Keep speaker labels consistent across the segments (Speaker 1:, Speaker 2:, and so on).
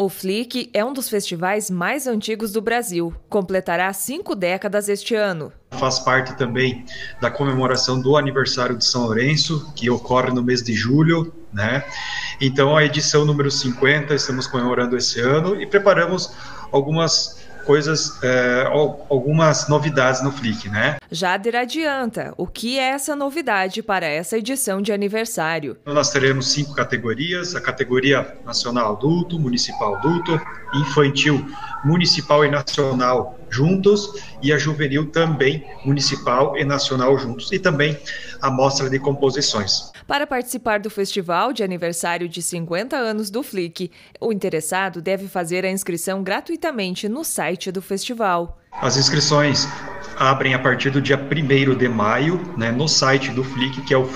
Speaker 1: O FLIC é um dos festivais mais antigos do Brasil. Completará 5 décadas este ano.
Speaker 2: Faz parte também da comemoração do aniversário de São Lourenço, que ocorre no mês de julho, né? Então, a edição número 50, estamos comemorando esse ano e preparamos algumas coisas, algumas novidades no FLIC, né?
Speaker 1: Jader adianta o que é essa novidade para essa edição de aniversário.
Speaker 2: Nós teremos 5 categorias: a categoria nacional adulto, municipal adulto, infantil, municipal e nacional juntos, e a juvenil também municipal e nacional juntos, e também a mostra de composições.
Speaker 1: Para participar do festival de aniversário de 50 anos do FLIC, o interessado deve fazer a inscrição gratuitamente no site do festival.
Speaker 2: As inscrições abrem a partir do dia 1º de maio, né, no site do FLIC, que é o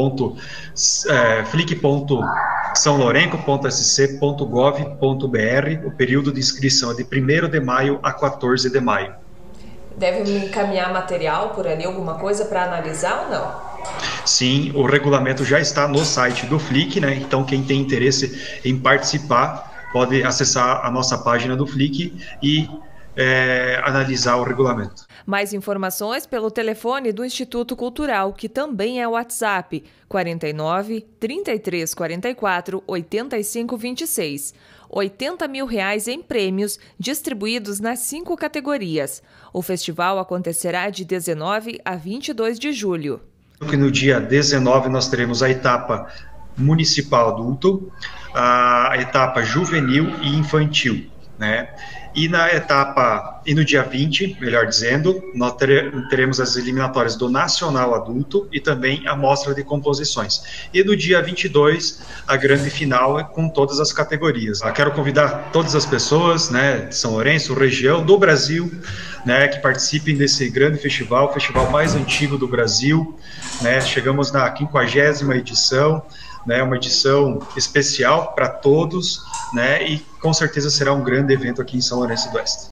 Speaker 2: flic.saolorenco.sc.gov.br. O período de inscrição é de 1º de maio a 14 de maio.
Speaker 1: Deve me encaminhar material por ali, alguma coisa para analisar ou não?
Speaker 2: Sim, o regulamento já está no site do FLIC, né? Então quem tem interesse em participar pode acessar a nossa página do FLIC e analisar o regulamento.
Speaker 1: Mais informações pelo telefone do Instituto Cultural, que também é o WhatsApp, 49 33 44 85 26. R$80 mil em prêmios distribuídos nas 5 categorias. O festival acontecerá de 19 a 22 de julho.
Speaker 2: No dia 19 nós teremos a etapa municipal adulto, a etapa juvenil e infantil, né? E no dia 20, melhor dizendo, nós teremos as eliminatórias do nacional adulto e também a mostra de composições. E no dia 22, a grande final com todas as categorias. Eu quero convidar todas as pessoas, né, de São Lourenço, região, do Brasil, né, que participem desse grande festival, o festival mais antigo do Brasil, né? Chegamos na 50ª edição, né, uma edição especial para todos, né, e com certeza será um grande evento aqui em São Lourenço do Oeste.